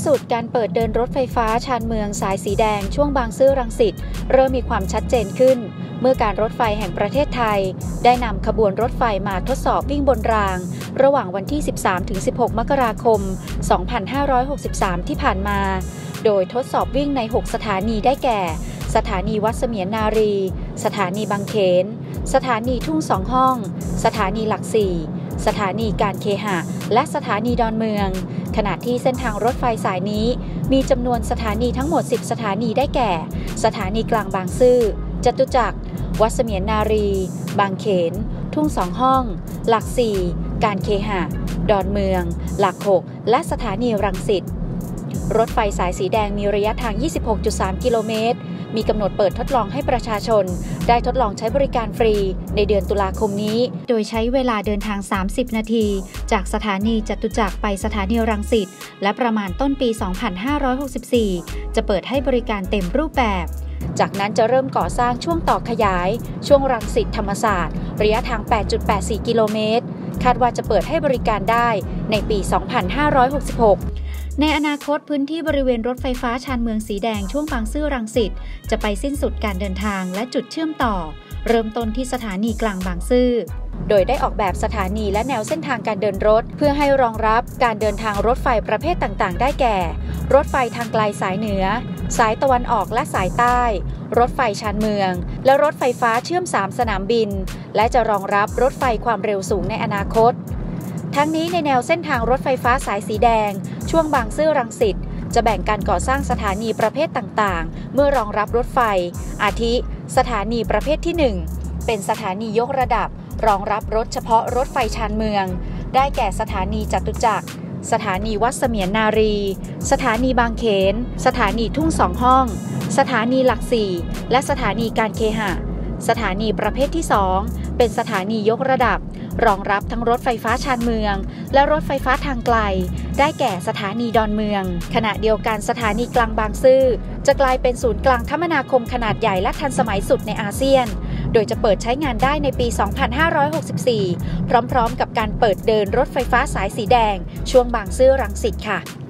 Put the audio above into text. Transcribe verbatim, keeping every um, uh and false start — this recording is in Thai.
สุดการเปิดเดินรถไฟฟ้าชานเมืองสายสีแดงช่วงบางซื่อรังสิตเริ่มมีความชัดเจนขึ้นเมื่อการรถไฟแห่งประเทศไทยได้นำขบวนรถไฟมาทดสอบวิ่งบนรางระหว่างวันที่ สิบสามถึงสิบหก มกราคม สองพันห้าร้อยหกสิบสาม ที่ผ่านมาโดยทดสอบวิ่งใน หก สถานีได้แก่สถานีวัดเสมียนนารีสถานีบางเขนสถานีทุ่งสองห้องสถานีหลักสี่สถานีการเคหะและสถานีดอนเมืองขณะที่เส้นทางรถไฟสายนี้มีจำนวนสถานีทั้งหมดสิบสถานีได้แก่สถานีกลางบางซื่อจตุจักรวัดเสมียนนารีบางเขนทุ่งสองห้องหลักสี่การเคหะดอนเมืองหลักหกและสถานีรังสิตรถไฟสายสีแดงมีระยะทาง ยี่สิบหกจุดสาม กิโลเมตรมีกำหนดเปิดทดลองให้ประชาชนได้ทดลองใช้บริการฟรีในเดือนตุลาคมนี้โดยใช้เวลาเดินทางสามสิบนาทีจากสถานีจตุจักรไปสถานีรังสิตและประมาณต้นปี สองพันห้าร้อยหกสิบสี่ จะเปิดให้บริการเต็มรูปแบบจากนั้นจะเริ่มก่อสร้างช่วงต่อขยายช่วงรังสิตธรรมศาสตร์ระยะทาง แปดจุดแปดสี่ กิโลเมตรคาดว่าจะเปิดให้บริการได้ในปี สองพันห้าร้อยหกสิบหกในอนาคตพื้นที่บริเวณรถไฟฟ้าชานเมืองสีแดงช่วงบางซื่อรังสิตจะไปสิ้นสุดการเดินทางและจุดเชื่อมต่อเริ่มต้นที่สถานีกลางบางซื่อโดยได้ออกแบบสถานีและแนวเส้นทางการเดินรถเพื่อให้รองรับการเดินทางรถไฟประเภทต่างๆได้แก่รถไฟทางไกลสายเหนือสายตะวันออกและสายใต้รถไฟชานเมืองและรถไฟฟ้าเชื่อมสามสนามบินและจะรองรับรถไฟความเร็วสูงในอนาคตทั้งนี้ในแนวเส้นทางรถไฟฟ้าสายสีแดงช่วงบางซื่อรังสิตจะแบ่งการก่อสร้างสถานีประเภทต่างๆเมื่อรองรับรถไฟอาทิสถานีประเภทที่หนึ่งเป็นสถานียกระดับรองรับรถเฉพาะรถไฟชานเมืองได้แก่สถานีจตุจักรสถานีวัดเสมียนนารีสถานีบางเขนสถานีทุ่งสองห้องสถานีหลักสี่และสถานีการเคหะสถานีประเภทที่สองเป็นสถานียกระดับรองรับทั้งรถไฟฟ้าชานเมืองและรถไฟฟ้าทางไกลได้แก่สถานีดอนเมืองขณะเดียวกันสถานีกลางบางซื่อจะกลายเป็นศูนย์กลางคมนาคมขนาดใหญ่และทันสมัยสุดในอาเซียนโดยจะเปิดใช้งานได้ในปี สองพันห้าร้อยหกสิบสี่ พร้อมๆกับการเปิดเดินรถไฟฟ้าสายสีแดงช่วงบางซื่อรังสิตค่ะ